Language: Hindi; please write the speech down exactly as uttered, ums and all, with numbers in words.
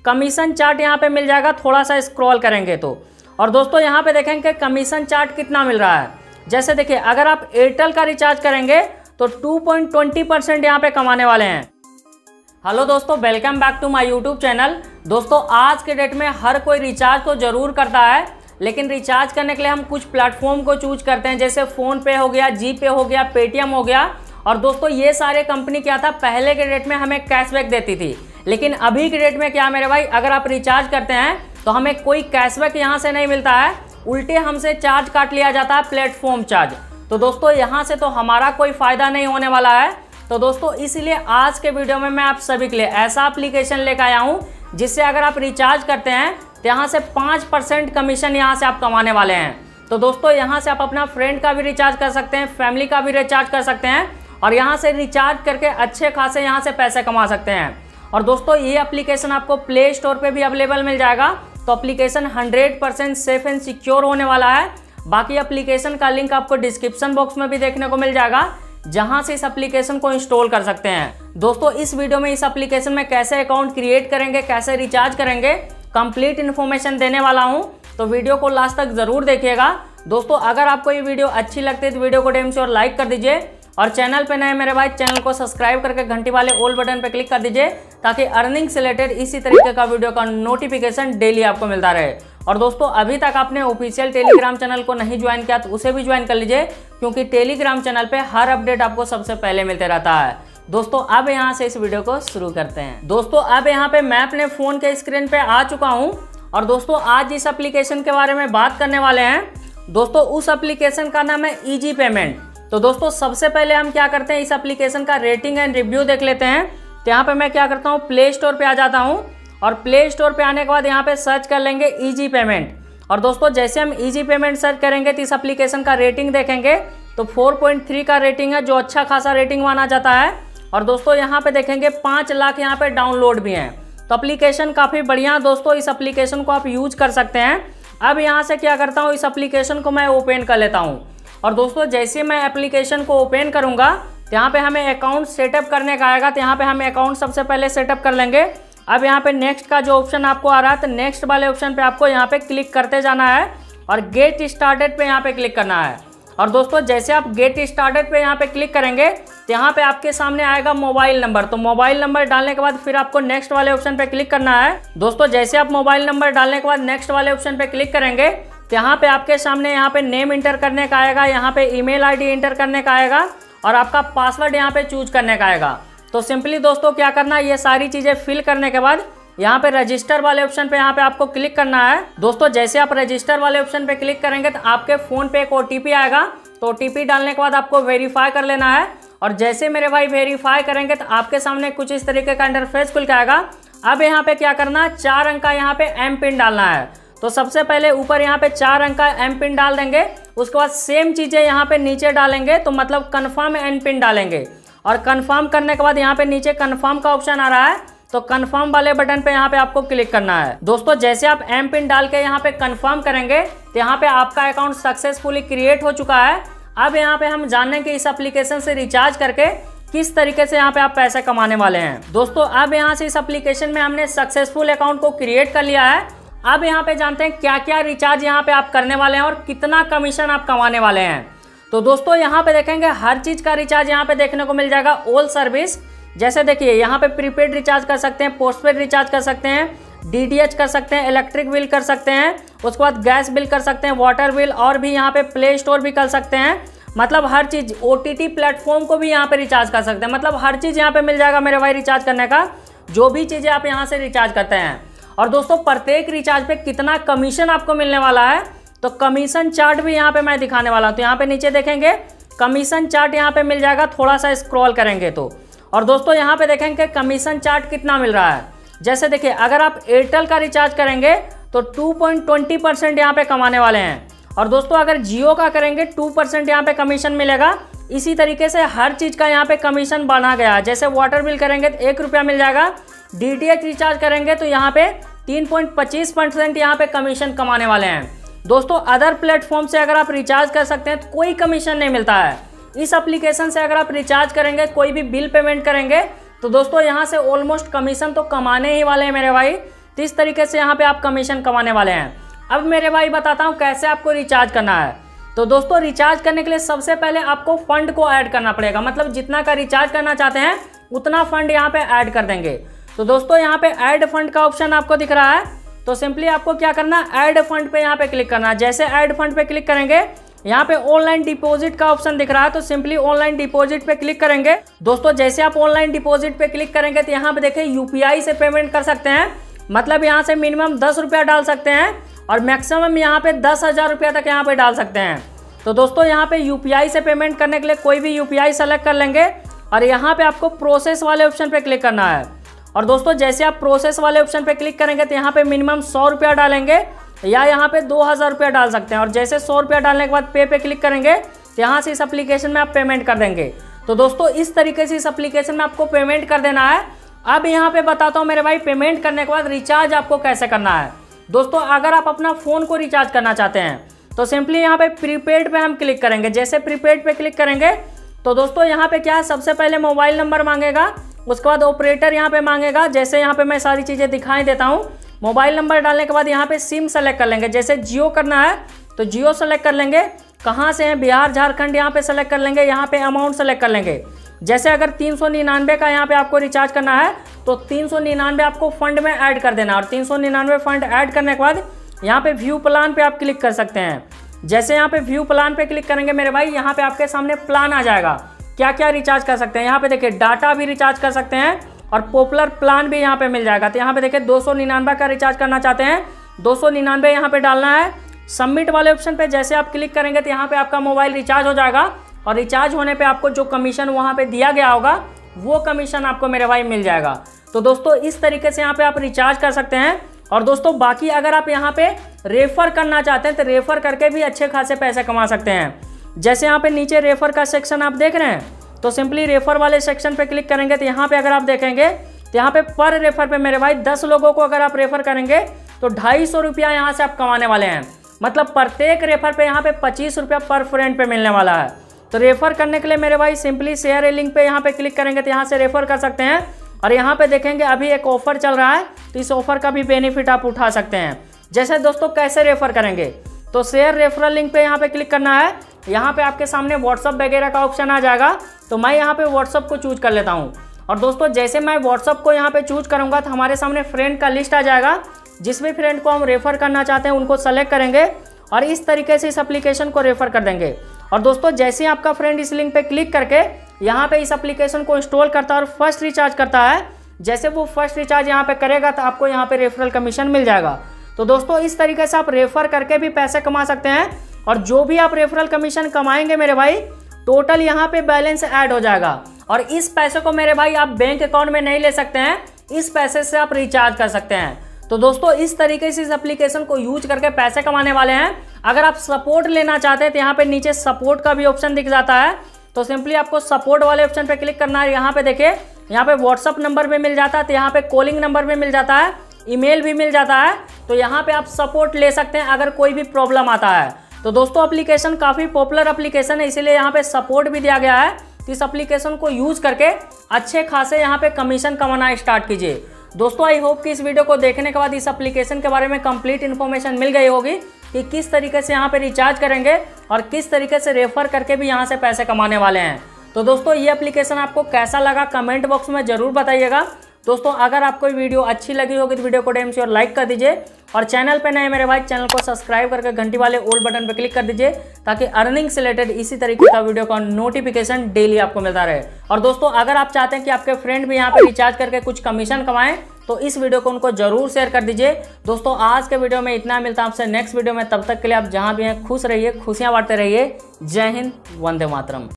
कमीशन चार्ट यहाँ पे मिल जाएगा, थोड़ा सा स्क्रॉल करेंगे तो। और दोस्तों यहाँ पे देखेंगे कमीशन चार्ट कितना मिल रहा है। जैसे देखिए अगर आप एयरटेल का रिचार्ज करेंगे तो two point two zero percent यहाँ पे कमाने वाले हैं। हेलो दोस्तों, welcome back to my YouTube channel. दोस्तों आज के डेट में हर कोई रिचार्ज तो ज़रूर करता है, लेकिन रिचार्ज करने के लिए हम कुछ प्लेटफॉर्म को चूज करते हैं, जैसे फ़ोन पे हो गया, जी पे हो गया, पेटीएम हो गया। और दोस्तों ये सारे कंपनी क्या था, पहले के डेट में हमें कैशबैक देती थी, लेकिन अभी के डेट में क्या मेरे भाई, अगर आप रिचार्ज करते हैं तो हमें कोई कैशबैक यहाँ से नहीं मिलता है, उल्टे हमसे चार्ज काट लिया जाता है, प्लेटफॉर्म चार्ज। तो दोस्तों यहाँ से तो हमारा कोई फ़ायदा नहीं होने वाला है। तो दोस्तों इसलिए आज के वीडियो में मैं आप सभी के लिए ऐसा एप्लीकेशन लेकर आया हूँ जिससे अगर आप रिचार्ज करते हैं तो यहाँ से पाँच परसेंट कमीशन यहाँ से आप कमाने वाले हैं। तो दोस्तों यहाँ से आप अपना फ्रेंड का भी रिचार्ज कर सकते हैं, फैमिली का भी रिचार्ज कर सकते हैं और यहाँ से रिचार्ज करके अच्छे खासे यहाँ से पैसे कमा सकते हैं। और दोस्तों ये एप्लीकेशन आपको प्ले स्टोर पे भी अवेलेबल मिल जाएगा। तो application hundred percent safe and secure होने वाला है। बाकी एप्लीकेशन का लिंक आपको डिस्क्रिप्शन बॉक्स में भी देखने को मिल जाएगा, जहां से इस एप्लीकेशन को इंस्टॉल कर सकते हैं। दोस्तों इस वीडियो में इस एप्लीकेशन में कैसे अकाउंट क्रिएट करेंगे, कैसे रिचार्ज करेंगे, कंप्लीट इन्फॉर्मेशन देने वाला हूं। तो वीडियो को लास्ट तक जरूर देखिएगा। दोस्तों अगर आपको ये वीडियो अच्छी लगती है तो वीडियो को टाइम से और लाइक कर दीजिए, और चैनल पे नए मेरे भाई चैनल को सब्सक्राइब करके घंटी वाले ऑल बटन पे क्लिक कर दीजिए, ताकि अर्निंग से रिलेटेड इसी तरीके का वीडियो का नोटिफिकेशन डेली आपको मिलता रहे। और दोस्तों अभी तक आपने ऑफिशियल टेलीग्राम चैनल को नहीं ज्वाइन किया तो उसे भी ज्वाइन कर लीजिए, क्योंकि टेलीग्राम चैनल पे हर अपडेट आपको सबसे पहले मिलते रहता है। दोस्तों अब यहाँ से इस वीडियो को शुरू करते हैं। दोस्तों अब यहाँ पे मैं अपने फोन के स्क्रीन पे आ चुका हूँ, और दोस्तों आज इस एप्लीकेशन के बारे में बात करने वाले हैं। दोस्तों उस एप्लीकेशन का नाम है इजी पेमेंट। तो दोस्तों सबसे पहले हम क्या करते हैं, इस एप्लीकेशन का रेटिंग एंड रिव्यू देख लेते हैं। तो यहाँ पे मैं क्या करता हूँ, प्ले स्टोर पे आ जाता हूँ, और प्ले स्टोर पे आने के बाद यहाँ पे सर्च कर लेंगे इजी पेमेंट। और दोस्तों जैसे हम इजी पेमेंट सर्च करेंगे तो इस एप्लीकेशन का रेटिंग देखेंगे तो फोर पॉइंट थ्री का रेटिंग है, जो अच्छा खासा रेटिंग माना जाता है। और दोस्तों यहाँ पे देखेंगे पाँच लाख यहाँ पे डाउनलोड भी हैं। तो एप्लीकेशन काफ़ी बढ़िया दोस्तों, इस एप्लीकेशन को आप यूज कर सकते हैं। अब यहाँ से क्या करता हूँ, इस एप्लीकेशन को मैं ओपन कर लेता हूँ। और दोस्तों जैसे मैं एप्लीकेशन को ओपन करूँगा तो यहाँ पे हमें अकाउंट सेटअप करने का आएगा। तो यहाँ पे हमें अकाउंट सबसे पहले सेटअप कर लेंगे। अब यहाँ पे नेक्स्ट का जो ऑप्शन आपको आ रहा है, तो नेक्स्ट वाले ऑप्शन पे आपको यहाँ पे क्लिक करते जाना है और गेट स्टार्टेड पे यहाँ पे क्लिक करना है। और दोस्तों जैसे आप गेट स्टार्टेड पे यहाँ पे क्लिक करेंगे तो यहाँ पे आपके सामने आएगा मोबाइल नंबर। तो मोबाइल नंबर डालने के बाद फिर आपको नेक्स्ट वाले ऑप्शन पे क्लिक करना है। दोस्तों जैसे आप मोबाइल नंबर डालने के बाद नेक्स्ट वाले ऑप्शन पे क्लिक करेंगे तो यहाँ पे आपके सामने यहाँ पे नेम इंटर करने का आएगा, यहाँ पे ईमेल आईडी इंटर करने का आएगा, और आपका पासवर्ड यहाँ पे चूज करने का आएगा। तो सिंपली दोस्तों क्या करना है, ये सारी चीज़ें फिल करने के बाद यहाँ पे रजिस्टर वाले ऑप्शन पे यहाँ पे आपको क्लिक करना है। दोस्तों जैसे आप रजिस्टर वाले ऑप्शन पे क्लिक करेंगे तो आपके फ़ोन पे एक ओटीपी आएगा। तो ओटीपी डालने के बाद आपको वेरीफाई कर लेना है, और जैसे मेरे भाई वेरीफाई करेंगे तो आपके सामने कुछ इस तरीके का इंटरफेस खुल के आएगा। अब यहाँ पे क्या करना है, चार अंक का यहाँ पे एम पिन डालना है। तो सबसे पहले ऊपर यहाँ पे चार अंक का एम पिन डाल देंगे, उसके बाद सेम चीज़ें यहाँ पे नीचे डालेंगे, तो मतलब कन्फर्म एम पिन डालेंगे। और कंफर्म करने के बाद यहाँ पे नीचे कंफर्म का ऑप्शन आ रहा है, तो कंफर्म वाले बटन पे यहाँ पे आपको क्लिक करना है। दोस्तों जैसे आप एम पिन डाल के यहाँ पे कंफर्म करेंगे तो यहाँ पे आपका अकाउंट सक्सेसफुली क्रिएट हो चुका है। अब यहाँ पे हम जानेंगे कि इस एप्लीकेशन से रिचार्ज करके किस तरीके से यहाँ पे आप पैसे कमाने वाले हैं। दोस्तों अब यहाँ से इस एप्लीकेशन में हमने सक्सेसफुल अकाउंट को क्रिएट कर लिया है। अब यहाँ पे जानते हैं क्या क्या रिचार्ज यहाँ पे आप करने वाले हैं और कितना कमीशन आप कमाने वाले हैं। तो दोस्तों यहाँ पे देखेंगे हर चीज़ का रिचार्ज यहाँ पे देखने को मिल जाएगा, ऑल सर्विस। जैसे देखिए यहाँ पे प्रीपेड रिचार्ज कर सकते हैं, पोस्टपेड रिचार्ज कर सकते हैं, डीटीएच कर सकते हैं, इलेक्ट्रिक बिल कर सकते हैं, उसके बाद गैस बिल कर सकते हैं, वाटर बिल, और भी यहाँ पे प्ले स्टोर भी कर सकते हैं। मतलब हर चीज़, ओटीटी प्लेटफॉर्म को भी यहाँ पे रिचार्ज कर सकते हैं। मतलब हर चीज़ यहाँ पे मिल जाएगा मेरे भाई रिचार्ज करने का, जो भी चीज़ें आप यहाँ से रिचार्ज करते हैं। और दोस्तों प्रत्येक रिचार्ज पे कितना कमीशन आपको मिलने वाला है, तो कमीशन चार्ट भी यहाँ पे मैं दिखाने वाला हूँ। तो यहाँ पे नीचे देखेंगे कमीशन चार्ट यहाँ पे मिल जाएगा, थोड़ा सा स्क्रॉल करेंगे तो। और दोस्तों यहाँ पे देखेंगे कमीशन चार्ट कितना मिल रहा है। जैसे देखिए अगर आप एयरटेल का रिचार्ज करेंगे तो two point two zero percent यहाँ पे कमाने वाले हैं। और दोस्तों अगर जियो का करेंगे टू परसेंट यहाँ पे कमीशन मिलेगा। इसी तरीके से हर चीज़ का यहाँ पे कमीशन बढ़ा गया है। जैसे वाटर बिल करेंगे तो एक रुपया मिल जाएगा, डीटीएच रिचार्ज करेंगे तो यहाँ पे तीन पॉइंट पच्चीस परसेंट यहाँ पे कमीशन कमाने वाले हैं। दोस्तों अदर प्लेटफॉर्म से अगर आप रिचार्ज कर सकते हैं तो कोई कमीशन नहीं मिलता है। इस एप्लीकेशन से अगर आप रिचार्ज करेंगे, कोई भी बिल पेमेंट करेंगे, तो दोस्तों यहाँ से ऑलमोस्ट कमीशन तो कमाने ही वाले हैं मेरे भाई। तो इस तरीके से यहाँ पे आप कमीशन कमाने वाले हैं। अब मेरे भाई बताता हूँ कैसे आपको रिचार्ज करना है। तो दोस्तों रिचार्ज करने के लिए सबसे पहले आपको फंड को ऐड करना पड़ेगा, मतलब जितना का रिचार्ज करना चाहते हैं उतना फंड यहाँ पे ऐड कर देंगे। तो दोस्तों यहाँ पे ऐड फंड का ऑप्शन आपको दिख रहा है, तो सिंपली आपको क्या करना है, ऐड फंड पे यहाँ पे क्लिक करना है। जैसे ऐड फंड पे क्लिक करेंगे यहाँ पे ऑनलाइन डिपॉजिट का ऑप्शन दिख रहा है, तो सिंपली ऑनलाइन डिपॉजिट पे क्लिक करेंगे। दोस्तों जैसे आप ऑनलाइन डिपॉजिट पे क्लिक करेंगे तो यहाँ पे देखिए यूपीआई से पेमेंट कर सकते हैं, मतलब यहाँ से मिनिमम दस रुपया डाल सकते हैं और मैक्सिमम यहाँ पे दस हज़ार रुपया तक यहाँ पे डाल सकते हैं। तो दोस्तों यहाँ पे यूपीआई से पेमेंट करने के लिए कोई भी यूपीआई सेलेक्ट कर लेंगे और यहाँ पे आपको प्रोसेस वाले ऑप्शन पे क्लिक करना है। और दोस्तों जैसे आप प्रोसेस वाले ऑप्शन पे क्लिक करेंगे तो यहाँ पे मिनिमम सौ रुपया डालेंगे या यहाँ पे दो हज़ार रुपया डाल सकते हैं। और जैसे सौ रुपया डालने के बाद पे पे क्लिक करेंगे तो यहाँ से इस एप्लीकेशन में आप पेमेंट कर देंगे। तो दोस्तों इस तरीके से इस एप्लीकेशन में आपको पेमेंट कर देना है। अब यहाँ पे बताता हूँ मेरे भाई पेमेंट करने के बाद रिचार्ज आपको कैसे करना है। दोस्तों अगर आप अपना फ़ोन को रिचार्ज करना चाहते हैं तो सिंपली यहाँ पे प्रीपेड पे हम क्लिक करेंगे। जैसे प्रीपेड पे क्लिक करेंगे तो दोस्तों यहाँ पे क्या है, सबसे पहले मोबाइल नंबर मांगेगा, उसके बाद ऑपरेटर यहाँ पे मांगेगा। जैसे यहाँ पे मैं सारी चीज़ें दिखाई देता हूँ। मोबाइल नंबर डालने के बाद यहाँ पे सिम सेलेक्ट कर लेंगे। जैसे जियो करना है तो जियो सेलेक्ट कर लेंगे, कहाँ से हैं बिहार झारखंड यहाँ पे सेलेक्ट कर लेंगे, यहाँ पे अमाउंट सेलेक्ट कर लेंगे। जैसे अगर तीन सौ निन्यानवे का यहाँ पे आपको रिचार्ज करना है तो तीन सौ निन्यानवे आपको फंड में ऐड कर देना। और तीन सौ निन्यानवे फंड ऐड करने के बाद यहाँ पे व्यू प्लान पे आप क्लिक कर सकते हैं। जैसे यहाँ पे व्यू प्लान पे क्लिक करेंगे मेरे भाई यहाँ पे आपके सामने प्लान आ जाएगा, क्या क्या रिचार्ज कर सकते हैं। यहाँ पे देखिए डाटा भी रिचार्ज कर सकते हैं और पॉपुलर प्लान भी यहाँ पे मिल जाएगा। तो यहाँ पे देखिए दो सौ निन्यानवे का रिचार्ज करना चाहते हैं, दो सौ निन्यानवे यहाँ पे डालना है। सबमिट वाले ऑप्शन पे जैसे आप क्लिक करेंगे तो यहाँ पे आपका मोबाइल रिचार्ज हो जाएगा और रिचार्ज होने पे आपको जो कमीशन वहाँ पे दिया गया होगा वो कमीशन आपको मेरे भाई मिल जाएगा। तो दोस्तों इस तरीके से यहाँ पे आप रिचार्ज कर सकते हैं। और दोस्तों बाकी अगर आप यहाँ पे रेफर करना चाहते हैं तो रेफर करके भी अच्छे खासे पैसे कमा सकते हैं। जैसे यहाँ पे नीचे रेफर का सेक्शन आप देख रहे हैं, तो सिंपली रेफर वाले सेक्शन पे क्लिक करेंगे तो यहाँ पे अगर आप देखेंगे तो यहाँ पे पर रेफर पे मेरे भाई दस लोगों को अगर आप रेफर करेंगे तो ढाई सौ रुपया यहाँ से आप कमाने वाले हैं। मतलब प्रत्येक रेफर पे यहाँ पे पच्चीस रुपया पर फ्रेंड पे मिलने वाला है। तो रेफर करने के लिए मेरे भाई सिंपली शेयर ए लिंक पे यहाँ पे क्लिक करेंगे तो यहाँ से रेफर कर सकते हैं। और यहाँ पे देखेंगे अभी एक ऑफर चल रहा है तो इस ऑफर का भी बेनिफिट आप उठा सकते हैं। जैसे दोस्तों कैसे रेफर करेंगे, तो शेयर रेफरल लिंक पे यहाँ पे क्लिक करना है। यहाँ पे आपके सामने व्हाट्सअप वगैरह का ऑप्शन आ जाएगा, तो मैं यहाँ पे व्हाट्सअप को चूज कर लेता हूँ। और दोस्तों जैसे मैं व्हाट्सअप को यहाँ पे चूज करूँगा तो हमारे सामने फ्रेंड का लिस्ट आ जाएगा। जिस भी फ्रेंड को हम रेफर करना चाहते हैं उनको सेलेक्ट करेंगे और इस तरीके से इस एप्लीकेशन को रेफर कर देंगे। और दोस्तों जैसे ही आपका फ्रेंड इस लिंक पे क्लिक करके यहाँ पे इस एप्लीकेशन को इंस्टॉल करता है और फर्स्ट रिचार्ज करता है, जैसे वो फर्स्ट रिचार्ज यहाँ पे करेगा तो आपको यहाँ पे रेफरल कमीशन मिल जाएगा। तो दोस्तों इस तरीके से आप रेफर करके भी पैसे कमा सकते हैं और जो भी आप रेफरल कमीशन कमाएंगे मेरे भाई टोटल यहाँ पे बैलेंस ऐड हो जाएगा। और इस पैसे को मेरे भाई आप बैंक अकाउंट में नहीं ले सकते हैं, इस पैसे से आप रिचार्ज कर सकते हैं। तो दोस्तों इस तरीके से इस एप्लीकेशन को यूज करके पैसे कमाने वाले हैं। अगर आप सपोर्ट लेना चाहते हैं तो यहाँ पे नीचे सपोर्ट का भी ऑप्शन दिख जाता है, तो सिंपली आपको सपोर्ट वाले ऑप्शन पे क्लिक करना है। यहाँ पे देखिए यहाँ पे व्हाट्सअप नंबर भी मिल जाता है, तो यहाँ पे कॉलिंग नंबर भी मिल जाता है, ईमेल भी मिल जाता है। तो यहाँ पे आप सपोर्ट ले सकते हैं अगर कोई भी प्रॉब्लम आता है। तो दोस्तों एप्लीकेशन काफ़ी पॉपुलर एप्लीकेशन है, इसीलिए यहाँ पे सपोर्ट भी दिया गया है। तो इस एप्लीकेशन को यूज करके अच्छे खासे यहाँ पे कमीशन कमाना स्टार्ट कीजिए। दोस्तों आई होप कि इस वीडियो को देखने के बाद इस एप्लीकेशन के बारे में कंप्लीट इन्फॉर्मेशन मिल गई होगी कि किस तरीके से यहाँ पे रिचार्ज करेंगे और किस तरीके से रेफर करके भी यहाँ से पैसे कमाने वाले हैं। तो दोस्तों ये एप्लीकेशन आपको कैसा लगा कमेंट बॉक्स में जरूर बताइएगा। दोस्तों अगर आपको वीडियो अच्छी लगी होगी तो वीडियो को डेम श्योर लाइक कर दीजिए और चैनल पे नए मेरे भाई चैनल को सब्सक्राइब करके घंटी वाले ऑल बटन पे क्लिक कर दीजिए ताकि अर्निंग से रिलेटेड इसी तरीके का वीडियो का नोटिफिकेशन डेली आपको मिलता रहे। और दोस्तों अगर आप चाहते हैं कि आपके फ्रेंड भी यहाँ पे रिचार्ज करके कुछ कमीशन कमाएं तो इस वीडियो को उनको जरूर शेयर कर दीजिए। दोस्तों आज के वीडियो में इतना, मिलता है आपसे नेक्स्ट वीडियो में। तब तक के लिए आप जहाँ भी हैं खुश रहिए, खुशियाँ बांटते रहिए। जय हिंद, वंदे मातरम।